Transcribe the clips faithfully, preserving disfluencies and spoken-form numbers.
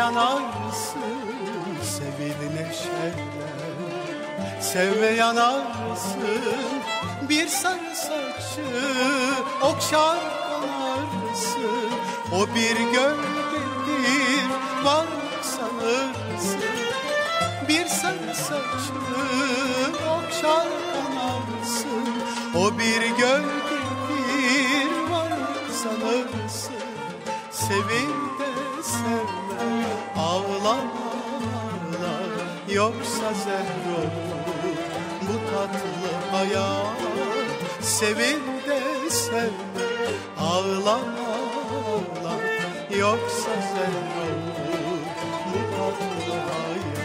yanarsın, sevil neşeyle. Sevme yanarsın, bir sarı saçı okşar kanarsın. O bir gölgedir, var sanırsın. Bir sarı saçı okşar kanarsın. O bir gölgedir, var sanırsın. Sevin de sevme, ağlama ağla, yoksa zehr olur bu tatlı hayat. Sevin de sevme, ağlama ağla, yoksa zehr olur bu tatlı hayat.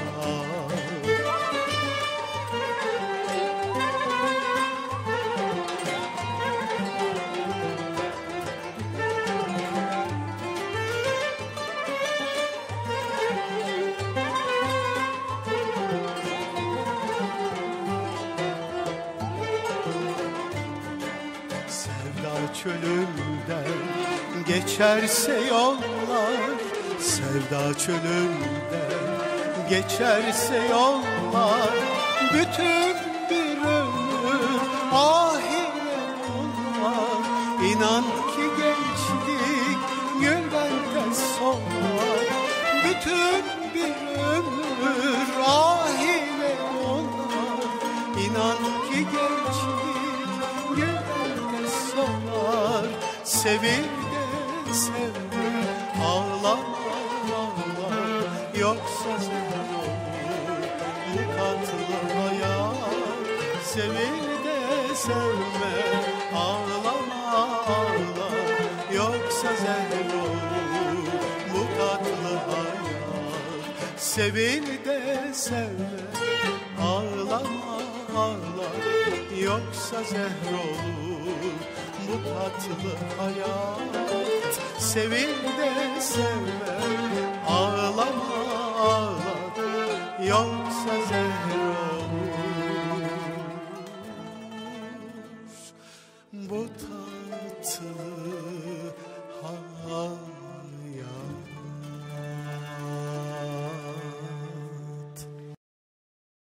Çölünden geçerse yollar, sevda çölünden geçerse yollar, bütün bir ömür ahire olmaz. İnan ki gençlik gülden de solmaz. Bütün bir ömür ahire olmaz. İnan ki gençlik gülden de solmaz. Sevil de sevme, ağlama ağla, yoksa zehr olur bu tatlı hayat. Sevil de sevme, ağlama ağla, yoksa zehr olur bu tatlı hayat. Sevil de sevme, ağlama ağla, yoksa zehr olur bu tatlı hayat. Sevil de sevme, ağlama ağla, yoksa zehr